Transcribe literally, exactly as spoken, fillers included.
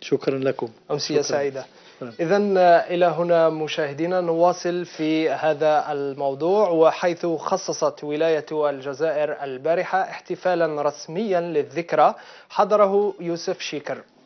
شكرا لكم. أمسية سعيدة. إذن إلى هنا مشاهدينا نواصل في هذا الموضوع، وحيث خصصت ولاية الجزائر البارحة احتفالا رسميا للذكرى حضره يوسف شيكر